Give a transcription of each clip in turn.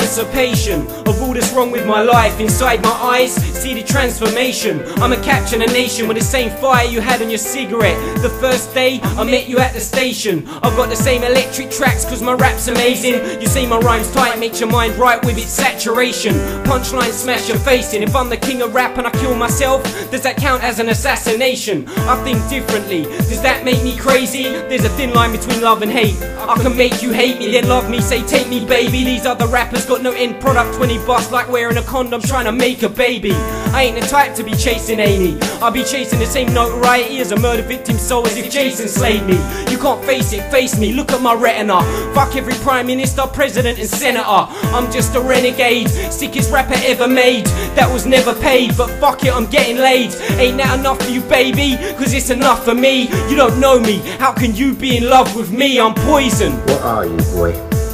emancipation of all that's wrong with my life. Inside my eyes, see the transformation. I'ma capture the nation with the same fire you had on your cigarette the first day I met you at the station. I've got the same electric tracks cause my rap's amazing. You say my rhymes tight, makes your mind right with its saturation. Punchline smash your face in. If I'm the king of rap and I kill myself, does that count as an assassination? I think differently, does that make me crazy? There's a thin line between love and hate. I can make you hate me, then love me, say take me baby. These other rappers got no end product when he bust, like wearing a condom trying to make a baby. I ain't the type to be chasing Amy. I'll be chasing the same notoriety as a murder victim's soul, as if Jason slayed me. You can't face it, face me, look at my retina. Fuck every prime minister, president and senator. I'm just a renegade, sickest rapper ever made. That was never paid, but fuck it, I'm getting laid. Ain't that enough for you baby? Cause it's enough for me. You don't know me, how can you be in love with me? I'm poison. What are you, boy,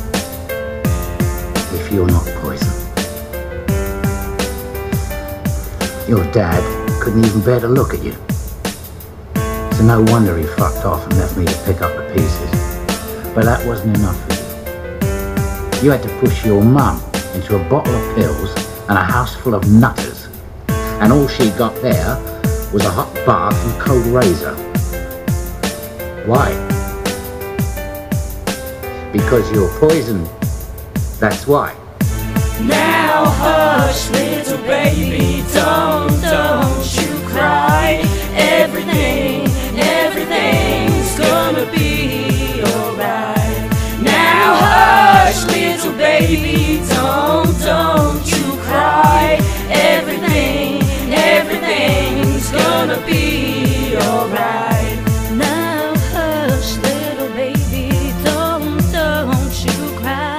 if you're not poison? Your dad couldn't even bear to look at you. So no wonder he fucked off and left me to pick up the pieces. But that wasn't enough for you. You had to push your mum into a bottle of pills and a house full of nutters. And all she got there was a hot bath and cold razor. Why? Because you're poison. That's why. Now hush little baby, don't you cry. Everything's gonna be alright. Now hush little baby, don't you cry. Everything's gonna be alright. Now hush little baby, don't you cry.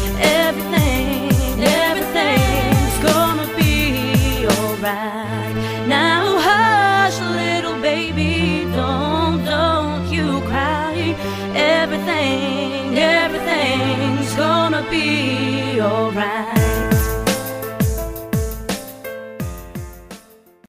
Everything's gonna be alright. Now hush little baby, don't you cry. Everything's gonna be alright.